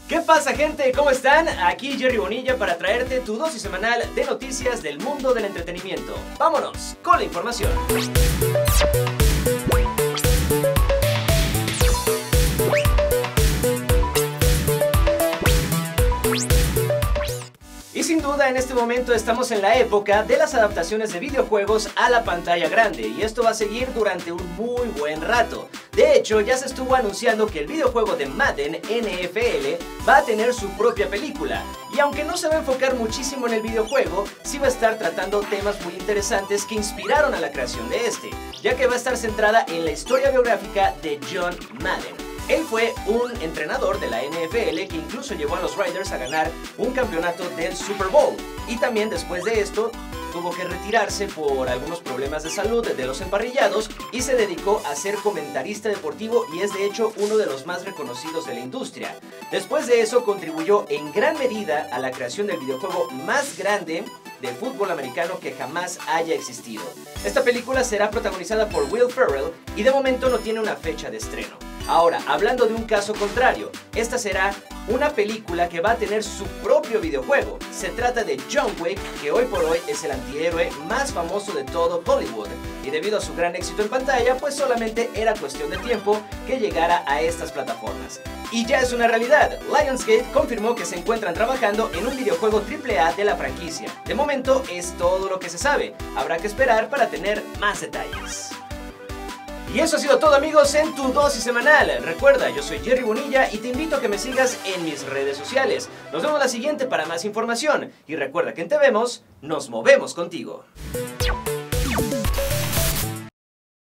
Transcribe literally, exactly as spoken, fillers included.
¿Qué pasa, gente? ¿Cómo están? Aquí Jerry Bonilla para traerte tu dosis semanal de noticias del mundo del entretenimiento. Vámonos con la información. Y sin duda en este momento estamos en la época de las adaptaciones de videojuegos a la pantalla grande, y esto va a seguir durante un muy buen rato. De hecho, ya se estuvo anunciando que el videojuego de Madden N F L va a tener su propia película, y aunque no se va a enfocar muchísimo en el videojuego, sí va a estar tratando temas muy interesantes que inspiraron a la creación de este, ya que va a estar centrada en la historia biográfica de John Madden. Él fue un entrenador de la N F L que incluso llevó a los Raiders a ganar un campeonato del Super Bowl, y también después de esto tuvo que retirarse por algunos problemas de salud de los emparrillados y se dedicó a ser comentarista deportivo, y es de hecho uno de los más reconocidos de la industria. Después de eso contribuyó en gran medida a la creación del videojuego más grande de fútbol americano que jamás haya existido. Esta película será protagonizada por Will Ferrell y de momento no tiene una fecha de estreno. Ahora, hablando de un caso contrario, esta será una película que va a tener su propio videojuego. Se trata de John Wick, que hoy por hoy es el antihéroe más famoso de todo Hollywood, y debido a su gran éxito en pantalla, pues solamente era cuestión de tiempo que llegara a estas plataformas. Y ya es una realidad. Lionsgate confirmó que se encuentran trabajando en un videojuego triple A de la franquicia. De momento es todo lo que se sabe. Habrá que esperar para tener más detalles. Y eso ha sido todo, amigos, en tu dosis semanal. Recuerda, yo soy Jerry Bonilla y te invito a que me sigas en mis redes sociales. Nos vemos la siguiente para más información. Y recuerda que en Te Vemos, nos movemos contigo.